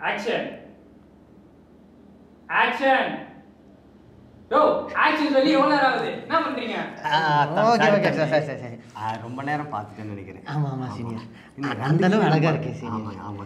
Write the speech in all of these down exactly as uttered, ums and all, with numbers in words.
Action. Action. Yo, action சொல்லி எவ்வளவு நேரம் ஆகுது? என்ன பண்றீங்க? ஓகே ஓகே சரி சரி சரி. ரொம்ப நேரம் பார்த்துட்டேன்னு நினைக்கிறேன். ஆமா ஆமா சீனியர். அந்த அளவு அழகா இருக்கு சீனியர். ஆமா ஆமா.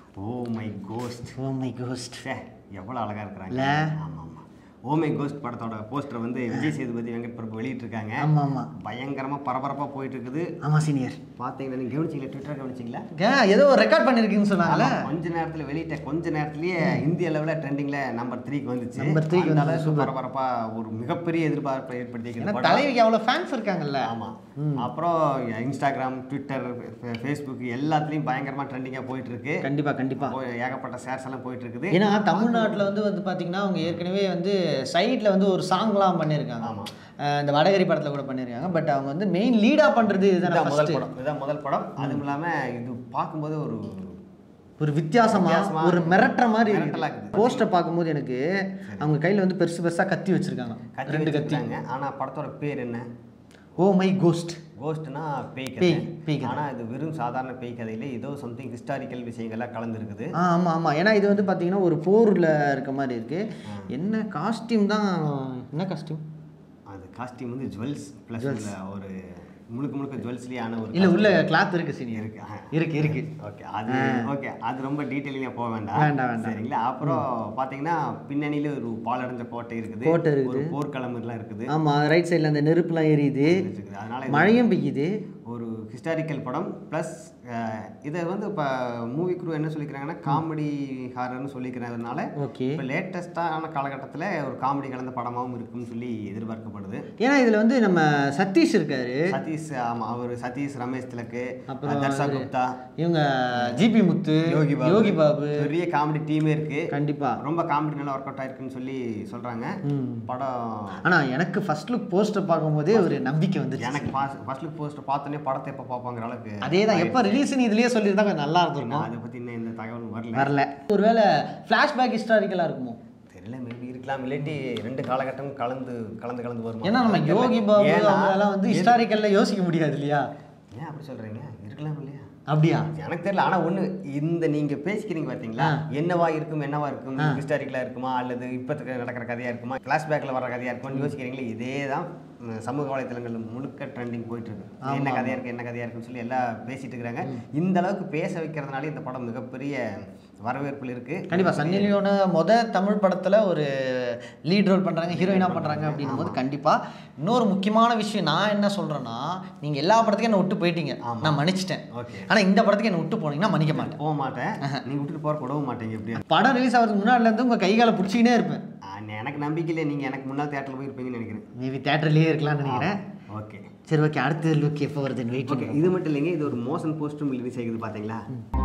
Oh My Ghost. Oh My Ghost. எவ்வளவு அழகா இருக்காங்க. ஆமா ஆமா. ஓ மை கோஸ்ட் படத்தோட போஸ்டர் வந்து விஜய் சேதுபதி வெங்கட் பிரபு வெளியிட்டு இருக்காங்க. ஆமா ஆமா. பயங்கரமா பரபரப்பா போயிட்டு இருக்குது. ஆமா சீனியர். பாத்தீங்கன்னா நீங்க கவனிச்சீங்களா ட்விட்டர் கவனிச்சீங்களா? ஏதோ ரெக்கார்ட் பண்ணிருக்கீங்கன்னு சொன்னாங்கல. கொஞ்ச நேரத்துல வெளியிட்ட கொஞ்ச நேரத்திலேயே இந்திய லெவல்ல ட்ரெண்டிங்ல நம்பர் மூன்று க்கு வந்துச்சு. நம்பர் மூன்று க்கு வந்து பரபரப்பா ஒரு மிகப்பெரிய எதிர்பார்ப்பை ஏற்படுத்தியிருக்குது. தலைவிக்கு அவ்வளவு ஃபேன்ஸ் இருக்காங்கல்ல. ஆமா. அப்புறம் இன்ஸ்டாகிராம், ட்விட்டர், ஃபேஸ்புக் எல்லாத்துலயும் பயங்கரமா ட்ரெண்டிங்கா போயிட்டு இருக்கு. கண்டிப்பா கண்டிப்பா. ஏகப்பட்ட ஷேர்ஸ் எல்லாம் போயிட்டு இருக்குது. ஏன்னா தமிழ்நாட்டுல வந்து வந்து பாத்தீங்கன்னா அவங்க ஏற்கனவே வந்து சைட்ல வந்து ஒரு சாங்லாம் பண்ணிருக்காங்க. ஆமா. இந்த வடகரி படத்துல கூட பண்ணிருக்காங்க. பட் அவங்க வந்து மெயின் லீடா பண்றது இதுதான் முதல் படம். இதுதான் முதல் படம். அதுவும் இல்லாம இது பார்க்கும்போது ஒரு ஒரு வித்தியாசமா ஒரு மிரட்டுற மாதிரி போஸ்டர் பார்க்கும்போது எனக்கு அவங்க கையில வந்து பெருசு பெருசா கத்தி வச்சிருக்காங்க. ரெண்டு கத்திங்க. ஆனா படத்தோட பேர் என்ன? ஓ மை கோஸ்ட். கோஸ்ட்னா பேய் கதை. ஆனா இது வெறும் சாதாரண பேய் கதையில ஏதோ சம்திங் ஹிஸ்டாரிக்கல் விஷயங்கள்லாம் கலந்துருக்குது. ஆமா ஆமா. ஏன்னா இது வந்து பாத்தீங்கன்னா ஒரு போர்ல இருக்க மாதிரி இருக்கு. என்ன காஸ்டியூம் தான்? என்ன காஸ்டியூம்? அது காஸ்டியூம் வந்து ஜுவல்ஸ் பிளஸ் ஒரு முழுக்க முழுக்க ஜுவல்ஸ்லயே ஆன ஒரு இல்ல உள்ள கிளாத் இருக்கு சீனியர். இருக்கு இருக்கு இருக்கு. ஓகே அது ஓகே அது ரொம்ப டீடைலிங்கா போக வேண்டாம். வேண்டாம் வேண்டாம். சரிங்களா? அப்புறம் பாத்தீங்கன்னா பின்னணியில ஒரு பாலடைஞ்ச கோட்டை இருக்குது. கோட்டை இருக்குது. ஒரு போர்க்களம் எல்லாம் இருக்குது. ஆமா ரைட் சைடுல அந்த நெருப்புலாம் எரியுது. அதனால மழையும் பெய்யுது. ஒரு ஹிஸ்டாரிக்கல் படம் ப்ளஸ் இதை வந்து இப்போ மூவி குரூ என்ன சொல்லிக்கிறாங்கன்னா காமெடி ஹாரர்னு சொல்லிக்கிறதுனால இப்போ லேட்டஸ்டான காலகட்டத்தில் ஒரு காமெடி கலந்த படமாகவும் இருக்குன்னு சொல்லி எதிர்பார்க்கப்படுது. ஏன்னா இதில் வந்து நம்ம சதீஷ் இருக்காரு. சதீஷ் ஆமாம். அவர் சதீஷ், ரமேஷ் திலக்கு, அப்புறம் தர்ஷா, குப்தா, இவங்க ஜிபி முத்து, யோகிபாபு யோகிபாபு பெரிய காமெடி டீமே இருக்கு. கண்டிப்பா ரொம்ப காமெடி நல்லா ஒர்க் அவுட் ஆயிருக்குன்னு சொல்லி சொல்றாங்க படம். ஆனால் எனக்கு ஃபர்ஸ்ட் லுக் போஸ்டர் பார்க்கும்போதே ஒரு நம்பிக்கை வந்து எனக்கு ஃபர்ஸ்ட் லுக் போஸ்டர் பார்த்தோன்னே படத்தை எப்போ பார்ப்பாங்கிற அளவுக்கு அதே தான். எப்போ ரிலீஸ்னு இதுலேயே சொல்லியிருந்தா கொஞ்சம் நல்லா இருந்திருக்கும். அதை பற்றி இன்னும் எந்த தகவலும் வரல வரல ஒருவேளை ஃப்ளாஷ்பேக் ஹிஸ்டாரிக்கலாக இருக்குமோ தெரியல. மேபி இருக்கலாம். இல்லாட்டி ரெண்டு காலகட்டம் கலந்து கலந்து கலந்து வரும். ஏன்னா நம்ம யோகிபாபு அவங்களாம் வந்து ஹிஸ்டாரிக்கல்ல யோசிக்க முடியாது இல்லையா? ஏன் அப்படி சொல்கிறீங்க? இருக்கலாம் இல்லையா? அப்படியா? எனக்கு தெரியல. ஆனால் ஒன்று இந்த நீங்கள் பேசிக்கிறீங்க பார்த்தீங்களா, என்னவா இருக்கும் என்னவா இருக்கும், ஹிஸ்டாரிக்கலாக இருக்குமா அல்லது இப்போத்துக்கு நடக்கிற கதையாக இருக்குமா, ஃப்ளாஷ்பேக்கில் வர கதையாக இருக்குமான்னு யோசிக்கிறீங்களே. இதே தான் சமூக வலைத்தளங்கள் முழுக்க ட்ரெண்டிங் போயிட்டு இருக்கு. என்ன கதையாக இருக்குது என்ன கதையாக இருக்குன்னு சொல்லி எல்லாம் பேசிட்டு இருக்கிறாங்க. இந்த அளவுக்கு பேச வைக்கிறதுனால இந்த படம் மிகப்பெரிய வரவேற்பில் இருக்கு. கண்டிப்பாக சன்னி லியோனை மொதல் தமிழ் படத்தில் ஒரு லீட் ரோல் பண்ணுறாங்க, ஹீரோயினாக பண்ணுறாங்க அப்படின்னும் போது கண்டிப்பாக இன்னொரு முக்கியமான விஷயம் நான் என்ன சொல்கிறேன்னா, நீங்கள் எல்லா படத்துக்கும் என்னை விட்டு போயிட்டீங்க, நான் மன்னிச்சிட்டேன். ஓகே. ஆனால் இந்த படத்துக்கு என்னை விட்டு போனீங்கன்னா மன்னிக்க மாட்டேன். போக மாட்டேன். நீங்கள் விட்டுட்டு போகிற கூடவும் மாட்டேங்க. எப்படி படம் ரிலீஸ் ஆகிறதுக்கு முன்னாடிலேருந்து உங்கள் கைகால பிடிச்சிக்கினே இருப்பேன். எனக்கு நம்பிக்கை இல்லை. நீங்கள் எனக்கு முன்னால் தேட்டரில் போய் இருப்பீங்கன்னு நினைக்கிறேன். மேபி தேட்டர்லேயே இருக்கலாம்னு நினைக்கிறேன். ஓகே சரி ஓகே. அடுத்த லுக் எப்போ வருதுன்னு வெயிட் ஓகே. இது மட்டும் இல்லைங்க, இது ஒரு மோஷன் போஸ்டரும் ரிலீஸ் ஆகுது பார்த்தீங்களா?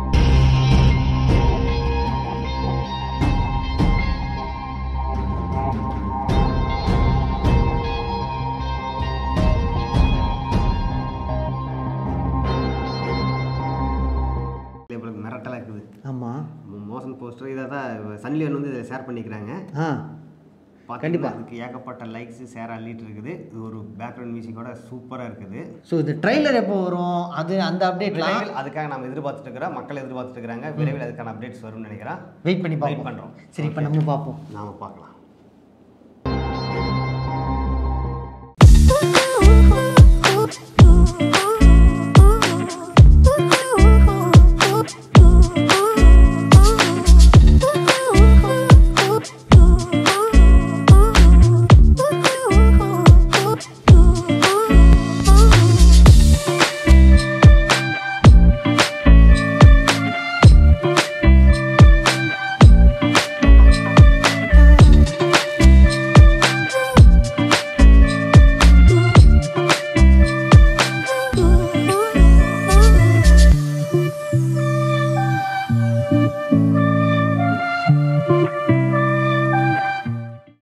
மிரட்டலாக இருக்குது. ஆமாம். மோஷன் போஸ்டர் இதை தான் சன்னி லியோன் வந்து இதை ஷேர் பண்ணிக்கிறாங்க. ஆ கண்டிப்பாக அதுக்கு ஏகப்பட்ட லைக்ஸ் ஷேர் அள்ளிட்டு இருக்குது. இது ஒரு பேக்ரவுண்ட் மியூசிக்கோட சூப்பராக இருக்குது. ஸோ இந்த ட்ரெய்லர் எப்போ வரும்? அது அந்த அப்டேட்லாம் அதுக்காக நம்ம எதிர்பார்த்துட்டு இருக்கிறோம். மக்கள் எதிர்பார்த்துட்டு இருக்கிறாங்க. விரைவில் அதுக்கான அப்டேட்ஸ் வரும்னு நினைக்கிறேன். வெயிட் பண்ணி வெயிட் பண்ணுறோம். சரி இப்போ நம்ம பார்ப்போம். நாம பார்க்கலாம்.